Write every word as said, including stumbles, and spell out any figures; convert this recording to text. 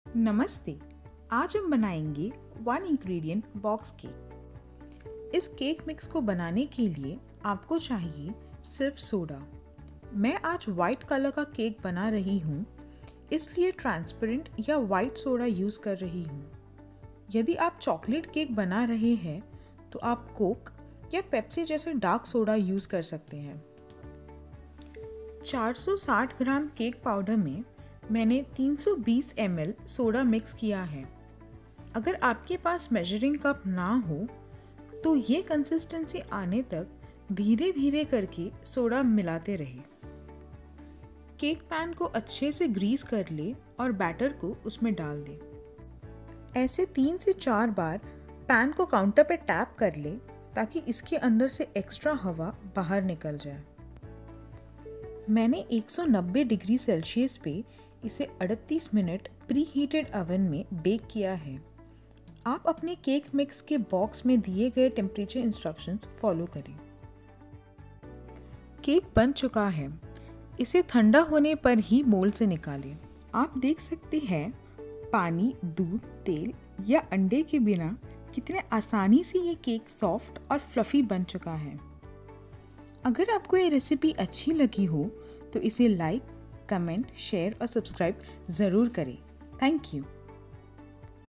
नमस्ते। आज हम बनाएंगे वन इंग्रेडिएंट बॉक्स केक। इस केक मिक्स को बनाने के लिए आपको चाहिए सिर्फ सोडा। मैं आज वाइट कलर का केक बना रही हूँ, इसलिए ट्रांसपेरेंट या वाइट सोडा यूज़ कर रही हूँ। यदि आप चॉकलेट केक बना रहे हैं तो आप कोक या पेप्सी जैसे डार्क सोडा यूज़ कर सकते हैं। चार सौ साठ ग्राम केक पाउडर में मैंने तीन सौ बीस एम एल सोडा मिक्स किया है। अगर आपके पास मेजरिंग कप ना हो तो ये कंसिस्टेंसी आने तक धीरे धीरे करके सोडा मिलाते रहे। केक पैन को अच्छे से ग्रीस कर ले और बैटर को उसमें डाल दे। ऐसे तीन से चार बार पैन को काउंटर पे टैप कर ले ताकि इसके अंदर से एक्स्ट्रा हवा बाहर निकल जाए। मैंने एक सौ नब्बे डिग्री सेल्सियस पे इसे अड़तीस मिनट प्री हीटेड ओवन में बेक किया है। आप अपने केक मिक्स के बॉक्स में दिए गए टेम्परेचर इंस्ट्रक्शंस फॉलो करें। केक बन चुका है, इसे ठंडा होने पर ही मोल्ड से निकालें। आप देख सकते हैं पानी, दूध, तेल या अंडे के बिना कितने आसानी से ये केक सॉफ्ट और फ्लफी बन चुका है। अगर आपको ये रेसिपी अच्छी लगी हो तो इसे लाइक, कमेंट, शेयर और सब्सक्राइब ज़रूर करें। Thank you.